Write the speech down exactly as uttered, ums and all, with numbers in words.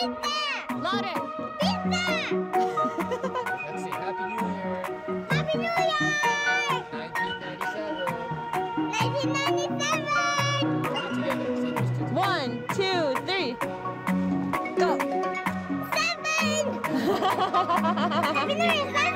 Louder. Pizza! Let's say Happy New Year. Happy New Year! nineteen ninety-seven. nineteen ninety-seven! Together. Say those two. One, two, three. Go. Seven! Happy New Year,